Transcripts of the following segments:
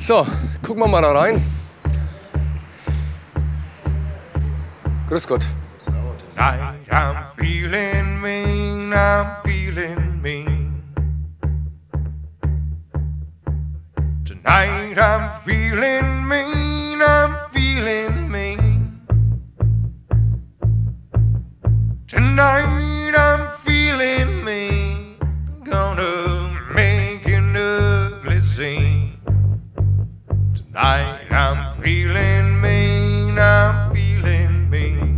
So, gucken wir mal da rein. Grüß Gott. Tonight I'm feeling mean, I'm feeling mean. Tonight I'm feeling mean, I'm feeling mean. Tonight I'm feeling mean, gonna make an ugly scene. Tonight I'm feeling mean, I'm feeling mean.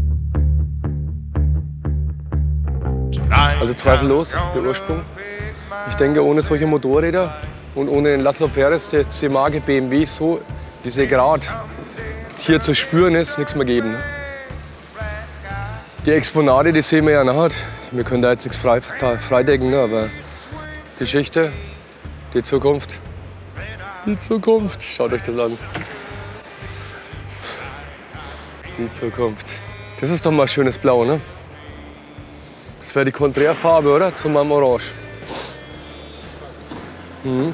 Also zweifellos der Ursprung. Ich denke, ohne solche Motorräder und ohne den Laszlo Perez, der C-Marke BMW, so wie sie gerade hier zu spüren ist, nichts mehr geben. Ne? Die Exponate, die sehen wir ja nachher. Wir können da jetzt nichts freidecken, ne? Aber Geschichte, die Zukunft. Die Zukunft, schaut euch das an. Die Zukunft. Das ist doch mal schönes Blau, ne? Das wäre die Konträrfarbe, oder? Zu meinem Orange. Mhm.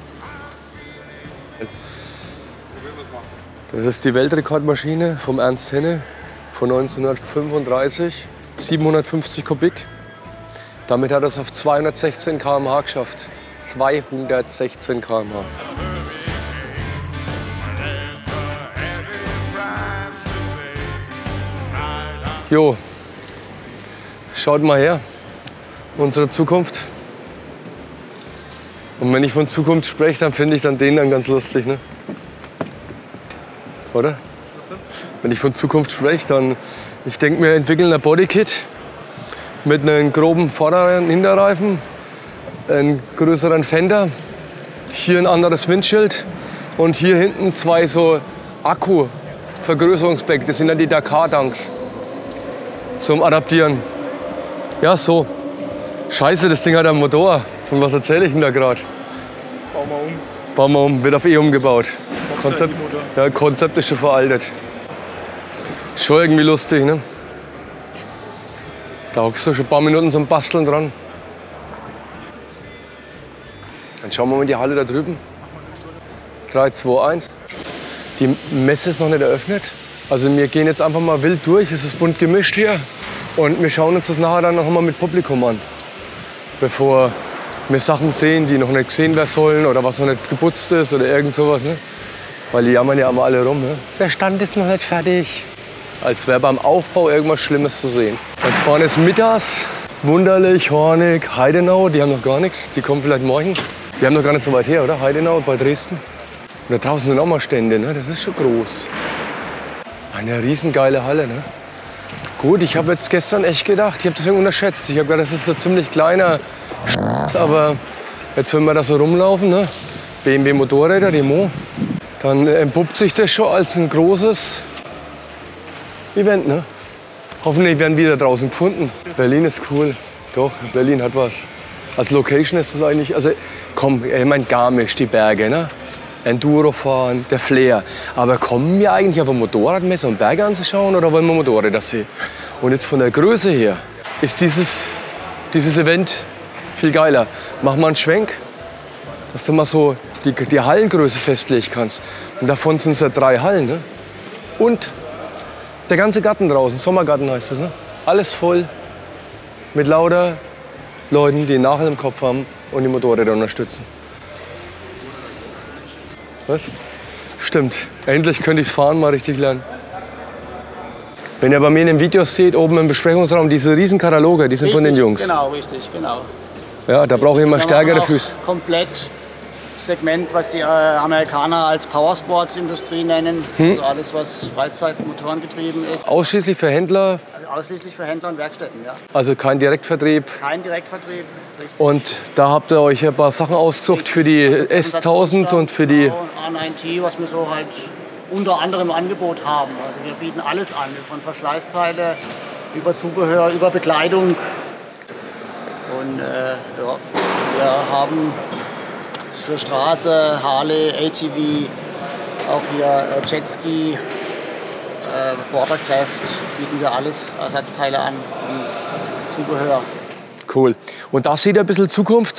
Das ist die Weltrekordmaschine vom Ernst Henne von 1935, 750 Kubik. Damit hat er es auf 216 km/h geschafft. 216 km/h. Jo, schaut mal her, unsere Zukunft. Und wenn ich von Zukunft spreche, dann finde ich den dann ganz lustig, ne? Oder? Wenn ich von Zukunft spreche, dann, ich denke, wir entwickeln ein Bodykit mit einem groben Vorder- und Hinterreifen, einen größeren Fender, hier ein anderes Windschild und hier hinten zwei so Akku-Vergrößerungsbecken, das sind dann die Dakar-Tanks zum Adaptieren. Ja, so. Scheiße, das Ding hat einen Motor. Von was erzähle ich denn da gerade? Bauen wir um. Bauen wir um, wird auf E umgebaut. Konzept, Ja, Konzept ist schon veraltet. Schon irgendwie lustig, ne? Da hockst du schon ein paar Minuten zum Basteln dran. Dann schauen wir mal in die Halle da drüben. 3, 2, 1. Die Messe ist noch nicht eröffnet. Also wir gehen jetzt einfach mal wild durch. Es ist bunt gemischt hier. Und wir schauen uns das nachher dann noch mal mit Publikum an. Bevor wir Sachen sehen, die noch nicht gesehen werden sollen oder was noch nicht geputzt ist oder irgend sowas. Ne? Weil die jammern ja immer alle rum. Ne? Der Stand ist noch nicht fertig. Als wäre beim Aufbau irgendwas Schlimmes zu sehen. Da vorne ist Mittag. Wunderlich, Hornig, Heidenau. Die haben noch gar nichts. Die kommen vielleicht morgen. Die haben noch gar nicht so weit her, oder? Heidenau bei Dresden. Und da draußen sind auch mal Stände. Ne? Das ist schon groß. Eine riesengeile Halle. Ne? Gut, ich habe jetzt gestern echt gedacht, ich habe das irgendwie unterschätzt. Ich habe gedacht, das ist so ziemlich kleiner Scheiß, aber jetzt, wenn wir da so rumlaufen, ne? BMW Motorräder, die Mo, dann entpuppt sich das schon als ein großes Event. Ne? Hoffentlich werden wir da draußen gefunden. Berlin ist cool. Doch, Berlin hat was. Als Location ist das eigentlich, also komm, ich meine Garmisch, die Berge, ne? Enduro fahren, der Flair. Aber kommen wir eigentlich auf eine Motorradmesse, um Berge anzuschauen, oder wollen wir Motorräder sehen? Und jetzt von der Größe her ist dieses Event viel geiler. Mach mal einen Schwenk, dass du mal so die Hallengröße festlegen kannst. Und davon sind es ja 3 Hallen. Ne? Und der ganze Garten draußen, Sommergarten heißt das. Ne? Alles voll mit lauter Leuten, die einen Nagel im Kopf haben und die Motorräder unterstützen. Was? Stimmt. Endlich könnte ich es fahren mal richtig lernen. Wenn ihr bei mir in den Videos seht, oben im Besprechungsraum, diese riesen Kataloge, die sind von den Jungs. Genau, richtig, genau. Ja, da brauche ich immer stärkere Füße. Komplett Segment, was die Amerikaner als Powersports-Industrie nennen. Also alles, was Freizeitmotoren getrieben ist. Ausschließlich für Händler? Ausschließlich für Händler und Werkstätten, ja. Also kein Direktvertrieb? Kein Direktvertrieb, richtig. Und da habt ihr euch ein paar Sachen ausgesucht für die S1000 und für die A9T, was wir so halt unter anderem im Angebot haben. Also wir bieten alles an, von Verschleißteile über Zubehör, über Bekleidung. Und ja, wir haben für Straße, Harley, ATV, auch hier Jetski, Watercraft, bieten wir alles Ersatzteile an und Zubehör. Cool. Und da seht ihr ein bisschen Zukunft?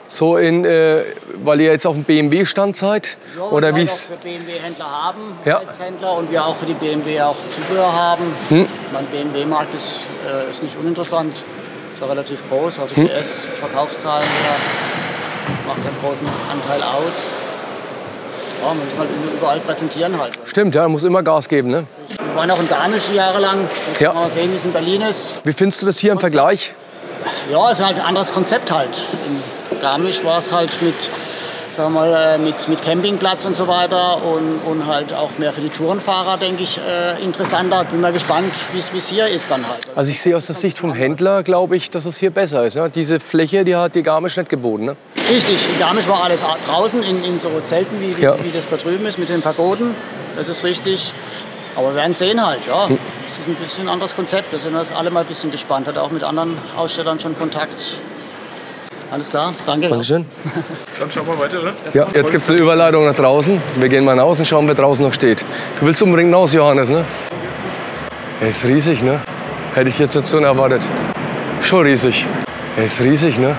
So weil ihr jetzt auf dem BMW-Stand seid? Ja, oder wir wie auch für BMW-Händler haben, Ja. als Händler, und wir auch für die BMW auch Zubehör haben. Mein BMW-Markt ist nicht uninteressant, ist ja relativ groß, also PS, Verkaufszahlen her, macht ja einen großen Anteil aus. Ja, wir müssen halt überall präsentieren halt. Stimmt, ja, muss immer Gas geben, ne? Wir waren auch in Garmisch jahrelang, jetzt Ja. mal sehen, wie es in Berlin ist. Wie findest du das hier im Vergleich? Ja, es ist halt ein anderes Konzept halt. In Garmisch war es halt mit, sagen wir mal, mit Campingplatz und so weiter und halt auch mehr für die Tourenfahrer, denke ich, interessanter. Bin mal gespannt, wie es hier ist dann halt. Also ich sehe aus der Sicht vom Händler, glaube ich, dass es hier besser ist. Ja? Diese Fläche, die hat die Garmisch nicht geboten. Ne? Richtig, in Garmisch war alles draußen in so Zelten, wie das da drüben ist mit den Pagoden. Das ist richtig. Aber wir werden sehen halt, ja. Das ist ein bisschen ein anderes Konzept. Da sind wir alle mal ein bisschen gespannt. Hat auch mit anderen Ausstellern schon Kontakt. Alles klar, danke. Dankeschön. Dann schauen wir weiter, oder? Ja, jetzt gibt es eine Überleitung nach draußen. Wir gehen mal raus und schauen, wer draußen noch steht. Du willst unbedingt raus, Johannes, ne? Er ist riesig, ne? Hätte ich jetzt nicht so erwartet. Schon riesig. Er ist riesig, ne?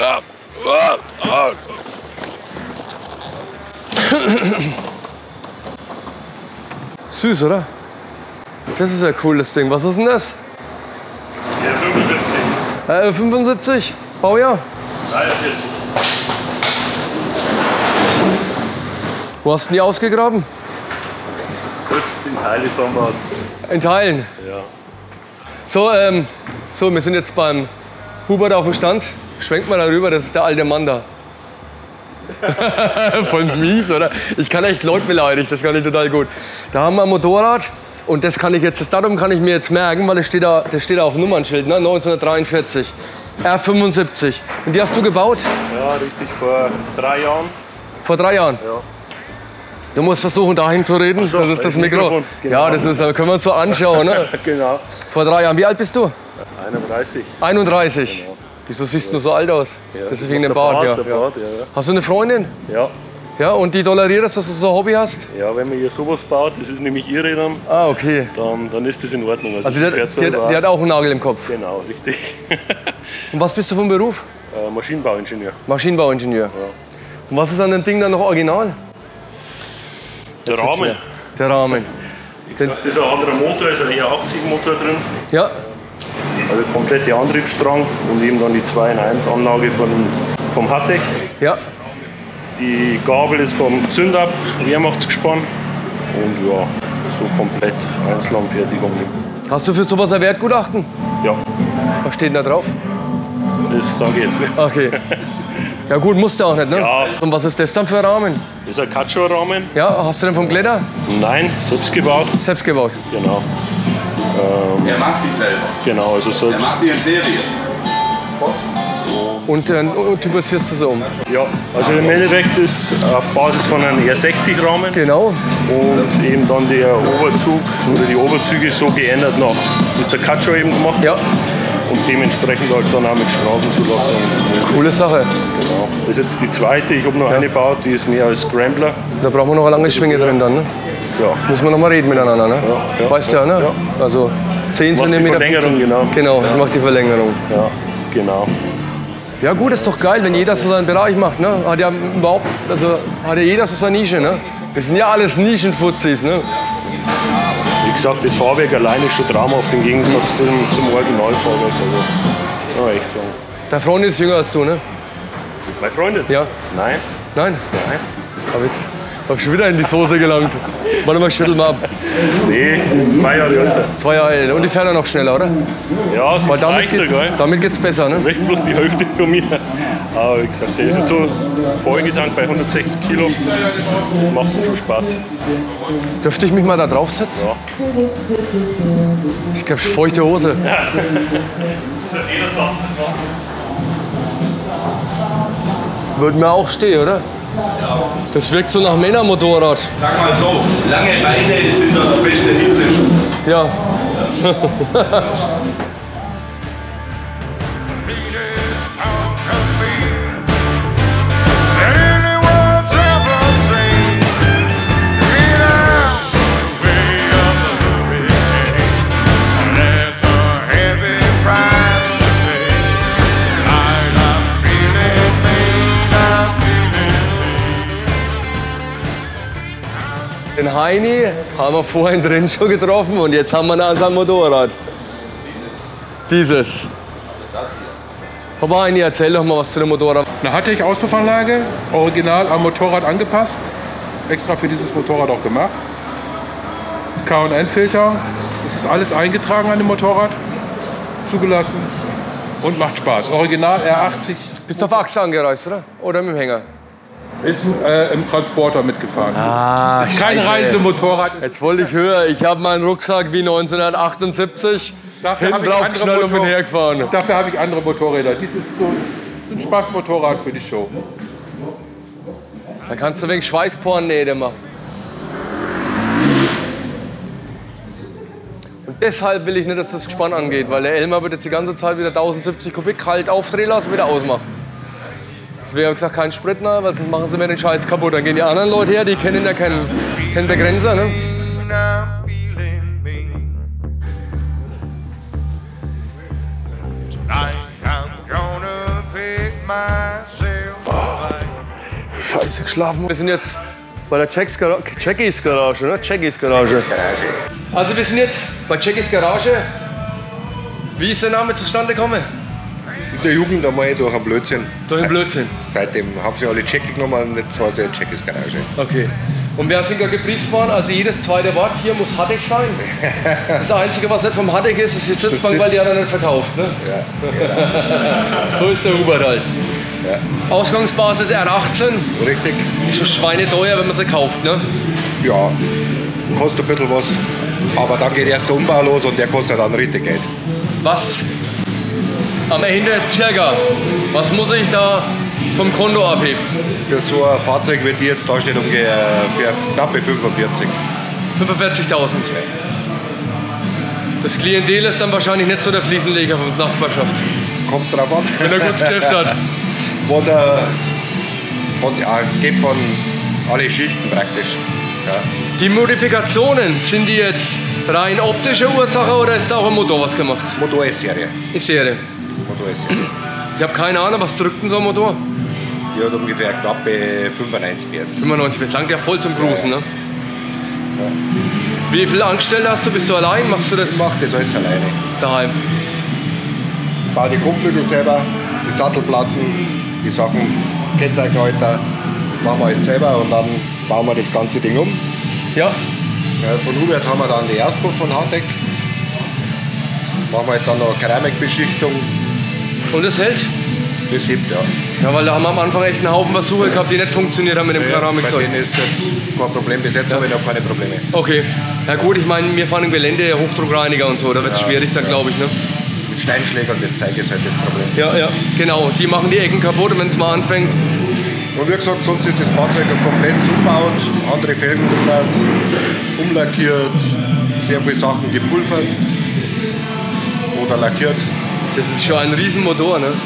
Süß, oder? Das ist ein cooles Ding. Was ist denn das? Ja, 75. 75? Baujahr? 43. Wo hast du die ausgegraben? Selbst in Teile zusammengebaut. In Teilen. Ja. So, wir sind jetzt beim Hubert auf dem Stand. Schwenkt mal darüber, das ist der alte Mann da. Voll mies, oder? Ich kann echt Leute beleidigen, das kann ich total gut. Da haben wir ein Motorrad und das Datum kann ich mir jetzt merken, weil das steht da auf dem Nummernschild, ne? 1943. R75. Und die hast du gebaut? Ja, richtig, vor 3 Jahren. Vor 3 Jahren? Ja. Du musst versuchen, dahin zu reden. so, das ist das das Mikro. Mikrofon, genau. Ja, das können wir uns so anschauen. Ne? Genau. Vor 3 Jahren. Wie alt bist du? 31. 31. Genau. Wieso siehst du so alt aus? Ja, das ist wegen dem der Bart, Bart, ja. der Bart, ja. Hast du eine Freundin? Ja. Ja, und die toleriert das, dass du so ein Hobby hast? Ja, wenn man hier sowas baut, das ist nämlich ihre dann, Ah, okay. dann ist das in Ordnung. Also ich werd selber- die hat auch einen Nagel im Kopf. Genau, richtig. Und was bist du vom Beruf? Maschinenbauingenieur. Maschinenbauingenieur. Und was ist an dem Ding dann noch original? Der Rahmen. Der Rahmen. Das ist ein anderer Motor, ist ein E80-Motor drin. Ja, Also komplette Antriebsstrang und eben dann die 2-in-1-Anlage vom Hattech. ja. Die Gabel ist vom Zündab, Wehrmachtsgespann. Und ja, so komplett Einzelanfertigung. Hast du für sowas ein Wertgutachten? Ja, Was steht denn da drauf? das sage ich jetzt nicht. Okay. Ja gut, musst du auch nicht, ne? Ja. Und was ist das dann für ein Rahmen? Das ist ein Katscho-Rahmen. Ja, hast du den vom Kletter? Nein, selbst gebaut. Selbst gebaut. Genau. Er macht die selber. Genau, also Er selbst. macht die in Serie. Und du basierst das um. Ja, also im Endeffekt ist auf Basis von einem R60-Rahmen Genau. und eben dann der Oberzug oder die Oberzüge so geändert nach, ist der Katscho eben gemacht. Ja, Und dementsprechend halt dann auch mit Straßenzulassung. coole Sache. Genau. Das ist jetzt die zweite, ich habe noch eine gebaut, die ist mehr als Scrambler. Da brauchen wir noch eine lange Schwinge drin dann, ne? Ja. Müssen wir noch mal reden miteinander, ne? Ja, Weißt du ja, ne? ja. Also 10 Machst die cm. Verlängerung, genau. Genau, ich mach die Verlängerung. Ja, genau. Ja gut, ist doch geil, wenn jeder so seinen Bereich macht, ne? Hat ja jeder so seine Nische, ne? Das sind ja alles Nischenfuzis, ne? Wie gesagt, das Fahrwerk allein ist schon traumhaft im Gegensatz zum Originalfahrwerk. Also, ja, echt sagen. Deine Freundin ist jünger als du, ne? Meine Freundin? Ja. Nein. Nein? Nein. Hab schon wieder in die Soße gelangt. Warte mal, schüttel mal ab. Nee, das ist 2 Jahre älter. 2 Jahre älter. Und die fährt dann noch schneller, oder? Ja, es Weil ist leichter, gell? damit geht's besser, ne? Recht bloß die Hälfte von mir. Aber wie gesagt, der ist jetzt so vollgetankt bei 160 Kilo. Das macht ihm schon Spaß. Dürfte ich mich mal da draufsetzen? Ja. Ich hab feuchte Hose. Würde mir auch stehen, oder? Das wirkt so nach Männermotorrad. Sag mal so, lange Beine sind doch der beste Hitzeschutz. Ja. That anyone's ever seen. Get out the way of the hurricane. That's a heavy price to pay. I got feeling things Den Heini haben wir vorhin drin schon getroffen und jetzt haben wir ihn an seinem Motorrad. Dieses. Aber Heini, erzähl doch mal was zu dem Motorrad. Eine Hartech-Auspuffanlage, original am Motorrad angepasst. Extra für dieses Motorrad auch gemacht. K&N-Filter. Das ist alles eingetragen an dem Motorrad. Zugelassen und macht Spaß. Original R80. Bist du auf Achse angereist, oder? Oder mit dem Hänger? Ist im Transporter mitgefahren. Ah, ist kein Reisemotorrad. Jetzt wollte ich hören, ich habe meinen Rucksack wie 1978 hinten drauf geschnallt und bin hergefahren. Dafür habe ich andere Motorräder. Dies ist so ein Spaßmotorrad für die Show. Da kannst du wegen Schweißpornnähte machen. Und deshalb will ich nicht, dass das Gespann angeht, weil der Elmar wird jetzt die ganze Zeit wieder 1070 Kubik kalt aufdrehen lassen und wieder ausmachen. Es wäre gesagt kein Sprit mehr, weil sonst machen sie mir den Scheiß kaputt. Dann gehen die anderen Leute her, die kennen ja keinen Begrenzer. Ne? I'm feeling me. Tonight I'm gonna pick myself up. Scheiße, geschlafen. Wir sind jetzt bei der Jackies Garage, ne? Jackies Garage. Also wir sind jetzt bei Jackies Garage. Wie ist der Name zustande gekommen? In der Jugend einmal durch einen Blödsinn. Durch den Blödsinn. Seitdem haben sie alle Jackie genommen und jetzt war es Jackies Garage. Okay. Und wir sind ja gebrieft worden, also jedes zweite Wort hier muss Hartech sein. Das Einzige, was nicht vom Hartech ist, ist die Sitzbank, weil die hat er nicht verkauft. Ne? Ja. So ist der Hubert halt. Ja. Ausgangsbasis R18. Richtig? Ist schon schweineteuer, wenn man sie kauft. Ne? Ja, kostet ein bisschen was. Aber dann geht erst der Umbau los und der kostet dann richtig Geld. Was am Ende circa, was muss ich da vom Konto abheben? Für so ein Fahrzeug wie die jetzt da steht, ungefähr für knappe 45. 45.000. Das Klientel ist dann wahrscheinlich nicht so der Fliesenleger von der Nachbarschaft, Kommt drauf an. wenn er gutes Geschäft hat. Was er, ja, es geht von alle Schichten praktisch. Ja. Die Modifikationen, sind die jetzt rein optische Ursache oder ist da auch am Motor was gemacht? Motor ist Serie. Ist Serie. Motor ist Serie. Ich habe keine Ahnung, was drückt denn so ein Motor? Die hat ungefähr knappe 95 PS. 95, das langt ja voll zum Cruisen, ne? Wie viele Angestellte hast du? Bist du allein? Machst du das Ich mache das alles alleine. daheim? Ich baue die Kupplungen selber, die Sattelplatten, die Sachen, Kennzeichenhalter, das machen wir alles selber und dann bauen wir das ganze Ding um. Ja. Von Hubert haben wir dann die Auspuff von Hartech. Machen wir halt dann noch Keramikbeschichtung. Und es hält? Das hebt, ja. Ja, weil da haben wir am Anfang echt einen Haufen Versuche gehabt, die nicht funktioniert haben mit dem Bei Keramikzeug. denen ist jetzt kein Problem. Bis jetzt habe ich noch keine Probleme. Okay. Ja gut, ich meine, wir fahren im Gelände Hochdruckreiniger und so, da wird es schwierig dann, glaube ich, ne? Mit Steinschlägern, das Zeug ist halt das Problem. Ja, ja, genau. Die machen die Ecken kaputt und wenn es mal anfängt. Und wie gesagt, sonst ist das Fahrzeug komplett umgebaut, andere Felgen umgebaut, umlackiert, sehr viele Sachen gepulvert oder lackiert. Das ist schon ein Riesenmotor, ne?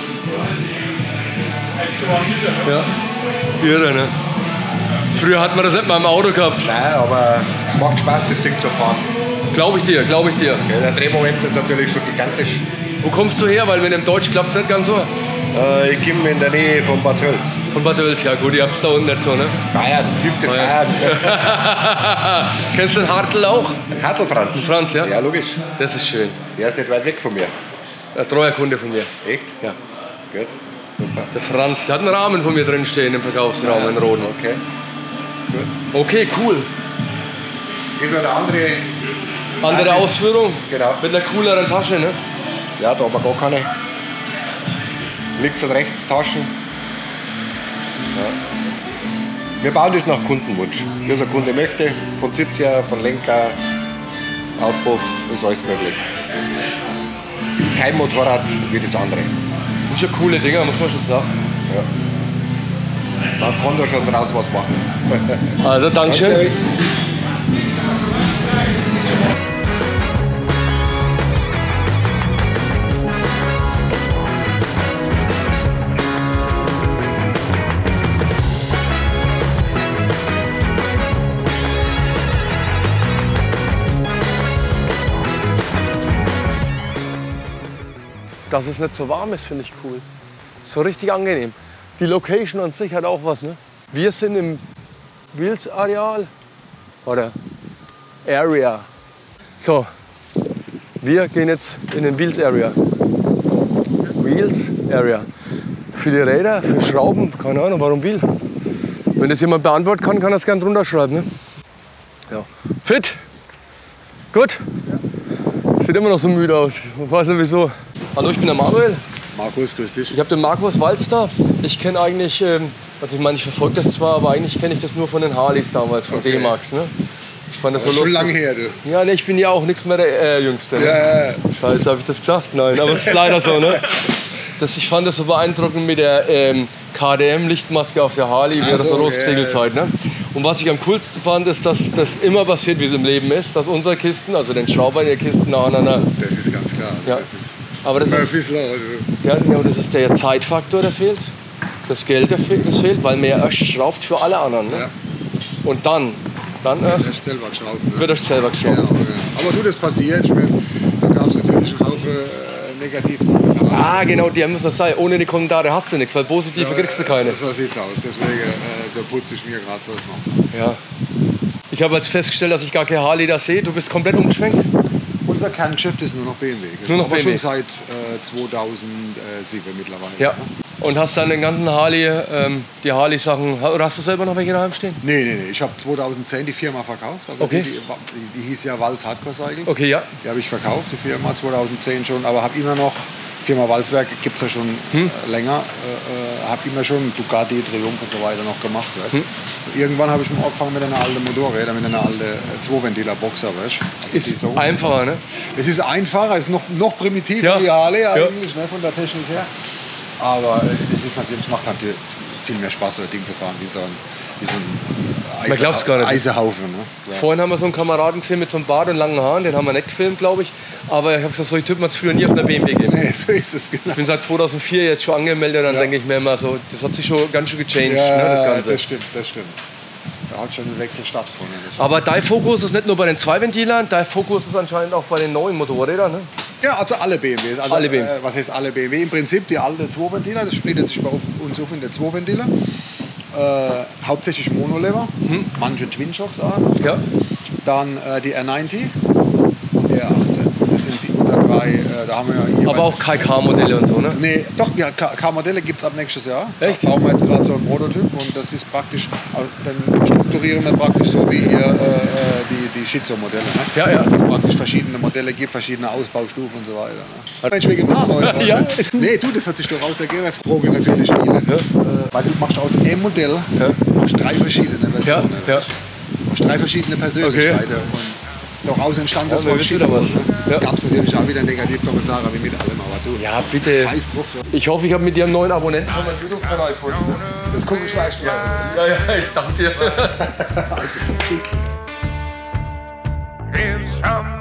Ja. Irre, ne? Früher hat man das nicht mal im Auto gehabt. Nein, aber macht Spaß, das Ding zu fahren. Glaube ich dir, glaube ich dir. Ja, der Drehmoment ist natürlich schon gigantisch. Wo kommst du her? Weil mit dem Deutsch klappt es nicht ganz so. Ich komme in der Nähe von Bad Tölz. Von Bad Oeils, ja gut, ihr habt es da unten nicht so, ne? Bayern, tiefstes Bayern. Bayern. Kennst du den Hartl auch? Hartl Franz. Franz, ja? Ja, logisch. Das ist schön. Der ist nicht weit weg von mir. Ein treuer Kunde von mir. Echt? Ja. Gut. Super. Der Franz, der hat einen Rahmen von mir drin stehen im Verkaufsraum in Roden. Okay. Okay, cool. Ist eine andere. Andere Ausführung. Genau. Mit einer cooleren Tasche, ne? Ja, da haben wir gar keine. Links und rechts Taschen. Ja. Wir bauen das nach Kundenwunsch. Wie es ein Kunde möchte, von Sitz her, von Lenker, Auspuff, ist alles möglich. Ist kein Motorrad wie das andere. Das sind ja coole Dinger, muss man schon sagen. Ja. Man kann da schon draus was machen. Also, Dankeschön. Danke. Dass es nicht so warm ist, finde ich cool. So richtig angenehm. Die Location an sich hat auch was, ne? Wir sind im Wils-Areal oder Area. So, wir gehen jetzt in den Wheels Area. Wheels Area. Für die Räder, für Schrauben, keine Ahnung, warum Wheel. Wenn das jemand beantworten kann, kann er es gerne drunter schreiben. Ne? Ja. Fit? Gut? Sieht immer noch so müde aus. Ich weiß nicht wieso. Hallo, ich bin der Manuel. Markus, grüß dich. Ich habe den Markus Walz da. Ich kenne eigentlich, also ich meine, ich verfolge das zwar, aber eigentlich kenne ich das nur von den Harleys damals, von D-Max. Ne? Ich fand das so lustig. Schon lange her, du. Ja, ne, ich bin ja auch nichts mehr der Jüngste. Ne? Ja. Scheiße, habe ich das gesagt? Nein, aber es ist leider so. Ne? Ich fand das so beeindruckend mit der KDM-Lichtmaske auf der Harley während der Rostsegelzeit. Ne? Und was ich am coolsten fand, ist, dass das immer passiert, wie es im Leben ist, dass unsere Kisten, also den Schrauber in der Kisten nacheinander. Das ist ganz klar. Ja. Das ist Aber das ist, ja, das ist der Zeitfaktor, der fehlt. Das Geld, das fehlt, weil man ja erst schraubt für alle anderen. Ne? Ja. Und dann erst selber geschraubt, ne? wird erst selber geschraubt. Ja, aber du, das passiert. Ich meine, da gab es natürlich einen Haufen negativen Kommentare. Ah, genau, die müssen das sein. Ohne die Kommentare hast du nichts, weil positive kriegst du keine. So sieht's aus. Deswegen da putze ich mir gerade so noch. Ja. Ich habe jetzt festgestellt, dass ich gar keine Harley da sehe. Du bist komplett umgeschwenkt. Unser Kerngeschäft ist nur noch BMW. Nur noch aber BMW. schon seit 2007 mittlerweile. Ja. Und hast dann den ganzen Harley, die Harley-Sachen, oder hast du selber noch welche daheim stehen? Nee. Ich habe 2010 die Firma verkauft. Also Okay. Die hieß ja Walz Hardcore Cycles. Okay, ja. Die habe ich verkauft, die Firma 2010 schon. Aber habe immer noch, Firma Walzwerk gibt es ja schon länger, habe immer schon Ducati, Triumph und so weiter noch gemacht. Irgendwann habe ich mal angefangen mit einer alten Motorräder, mit einer alten 2-Ventiler Boxer. Weißt? Also Ist so einfacher, ne? Es ist einfacher, es ist noch primitiver wie Harley eigentlich, ne, von der Technik her. Aber es ist natürlich, macht halt viel mehr Spaß, so ein Ding zu fahren, wie so ein Man glaubt's gar nicht. Eisehaufen. Ne? Ja. Vorhin haben wir so einen Kameraden gesehen mit so einem Bart und langen Haaren, den haben wir nicht gefilmt, glaube ich. Aber ich habe gesagt, solche Typen hat es früher nie auf einer BMW gegeben. Nee, so ist es, genau. Ich bin seit 2004 jetzt schon angemeldet, dann denke ich mir immer so, das hat sich schon ganz schön gechanged, ne, das Ganze. Das stimmt. Da hat schon ein Wechsel stattgefunden. Aber dein Fokus ist nicht nur bei den Zweiventilern, dein Fokus ist anscheinend auch bei den neuen Motorrädern, ne? Ja, also alle BMWs. Also, alle BMW. Was heißt alle BMW? Im Prinzip die alte 2-Ventiler, das splittet sich bei uns auf in der 2-Ventiler. Hauptsächlich Monolever, manche Twin-Shocks auch. Ja. Dann die R90 und die R18. Das sind unsere drei, da haben wir ja jeweils. Aber auch KK-Modelle und so, ne? Nee, doch, ja, K-Modelle gibt es ab nächstes Jahr. Echt? Da bauen wir jetzt gerade so einen Prototyp und das ist praktisch, dann strukturieren wir praktisch so wie hier die Schizo-Modelle. Ne? Ja. Dass es praktisch verschiedene Modelle gibt, verschiedene Ausbaustufen und so weiter. Ne? Mensch, wegen Nachholung. Ja. Nee, du, das hat sich doch rausgegeben. Ich frage natürlich viele. Weil du machst aus einem Modell machst 3 verschiedene Versionen. Ja. Du machst 3 verschiedene Persönlichkeiten. Und daraus entstand das Wort wieder was. Ja. Gab es natürlich auch wieder Negativkommentare wie mit allem, aber du. Ja, bitte. Scheiß drauf. Ich hoffe, ich habe mit dir einen neuen Abonnenten von meinem YouTube-Kanal gefunden. Das gucke ich gleich mal. Ja, ich danke dir. If some